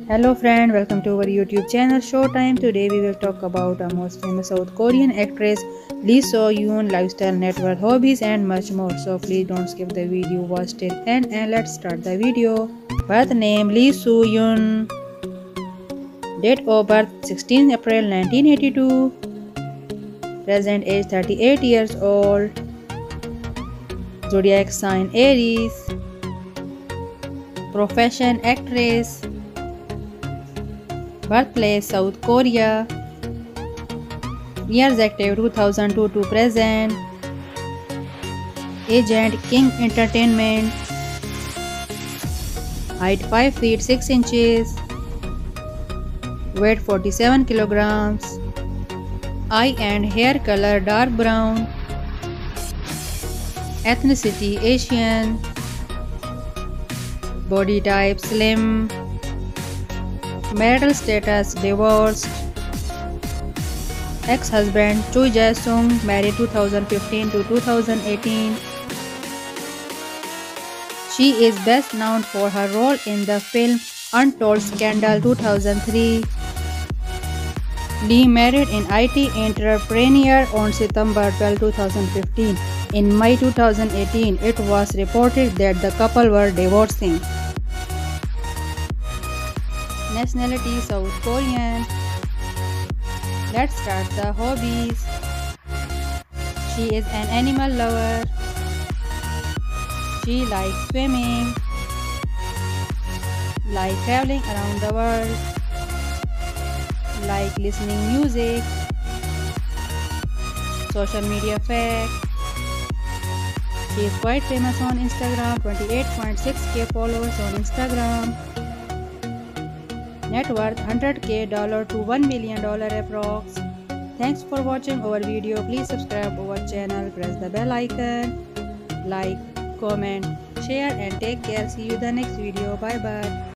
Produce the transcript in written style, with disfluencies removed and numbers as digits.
Hello friend, welcome to our YouTube channel Showtime. Today we will talk about our most famous South Korean actress Lee So-yoon, lifestyle, net worth, hobbies and much more. So please don't skip the video, watch till end and let's start the video. Birth name Lee So-yoon. Date of birth 16 April 1982. Present age 38 years old. Zodiac sign Aries. Profession actress. Birthplace South Korea. Years active 2002 to present. Agent King Entertainment. Height 5 feet 6 inches. Weight 47 kilograms. Eye and hair color dark brown. Ethnicity Asian. Body type slim. Marital status divorced. Ex-husband Choi Jae-sung, married 2015 to 2018. She is best known for her role in the film Untold Scandal 2003. Lee married an IT entrepreneur on September 12, 2015. In May 2018, it was reported that the couple were divorcing. Nationality South Korean. Let's start the hobbies. She is an animal lover. She likes swimming. Like traveling around the world. Like listening music. Social media fact. She is quite famous on Instagram, 28.6k followers on Instagram. Net worth $100k to $1 million approx. Thanks for watching our video. Please subscribe our channel, press the bell icon, like, comment, share and take care. See you the next video. Bye bye.